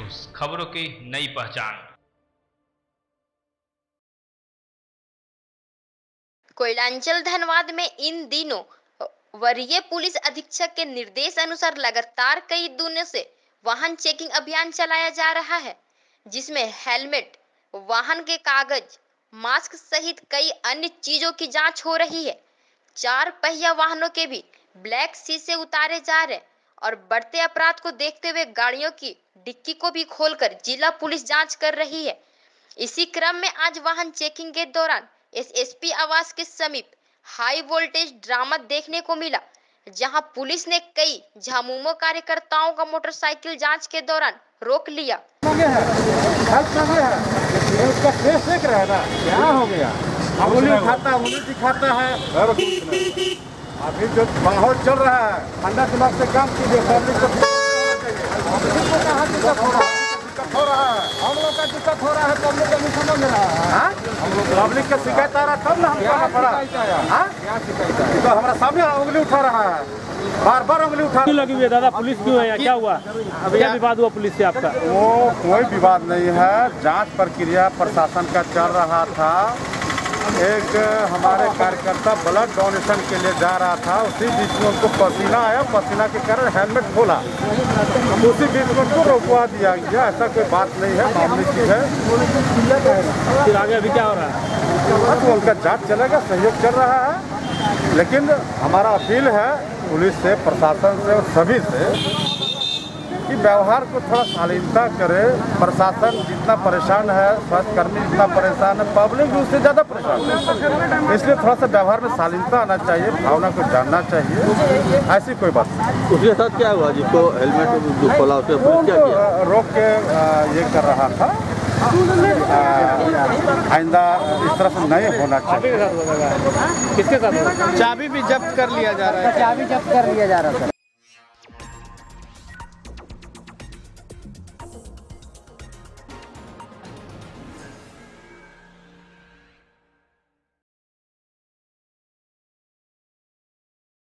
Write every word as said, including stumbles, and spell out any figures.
News, खबरों की नई पहचान। कोयलांचल धनबाद में इन दिनों वरीय पुलिस अधीक्षक के निर्देश अनुसार लगातार कई दिनों से वाहन चेकिंग अभियान चलाया जा रहा है, जिसमें हेलमेट, वाहन के कागज, मास्क सहित कई अन्य चीजों की जांच हो रही है। चार पहिया वाहनों के भी ब्लैक शीशे उतारे जा रहे और बढ़ते अपराध को देखते हुए गाड़ियों की डिक्की को भी खोलकर जिला पुलिस जांच कर रही है। इसी क्रम में आज वाहन चेकिंग के दौरान एसएसपी आवास के समीप हाई वोल्टेज ड्रामा देखने को मिला, जहां पुलिस ने कई झामुमो कार्यकर्ताओं का मोटरसाइकिल जांच के दौरान रोक लिया। उसका फेस देख रहा है ना, क्या हो गया? उंगली उठाता उंगली दिखाता है। अभी जो माहौल चल रहा है, ठंडा दिमाग से काम कीजिए। पब्लिक को कहाँ दिक्कत हो रहा है? दिक्कत हो रहा है, हम लोग का दिक्कत हो रहा है। पब्लिक नहीं समझ रहा है। हम लोग पब्लिक का शिकायत आ रहा तब ना हम करना पड़ा। तो हमारा सामने उंगली उठा रहा है, बार बार उंगली उठा। क्यों लगी हुई है दादा? पुलिस क्यों है? क्या हुआ? क्या विवाद हुआ पुलिस से आपका? वो कोई विवाद नहीं है, जांच प्रक्रिया प्रशासन का चल रहा था। एक हमारे कार्यकर्ता ब्लड डोनेशन के लिए जा रहा था, उसी बीच में उनको पसीना आया, पसीना के कारण हेलमेट खोला, उसी बीच में उनको रोकवा दिया गया। ऐसा कोई बात नहीं है, मामूली चीज है। फिर आगे अभी क्या हो रहा है? तो उनका जांच चलेगा, सहयोग चल रहा है। लेकिन हमारा अपील है पुलिस से, प्रशासन से और सभी से कि व्यवहार को थोड़ा शालीनता करे। प्रशासन जितना परेशान है, स्वास्थ्यकर्मी जितना परेशान है, पब्लिक भी उससे ज़्यादा परेशान है। इसलिए थोड़ा सा व्यवहार में शालीनता आना चाहिए, भावना को जानना चाहिए। ऐसी कोई बात नहीं। उसके साथ क्या हुआ जिसको हेलमेट जो खोला उसके पुलिस क्या किया? रोक के ये कर रहा था। आइंदा इस तरह से नहीं होना चाहिए। किसके साथ? चाबी भी जब्त कर लिया जा रहा है। चाबी जब्त कर लिया जा रहा है।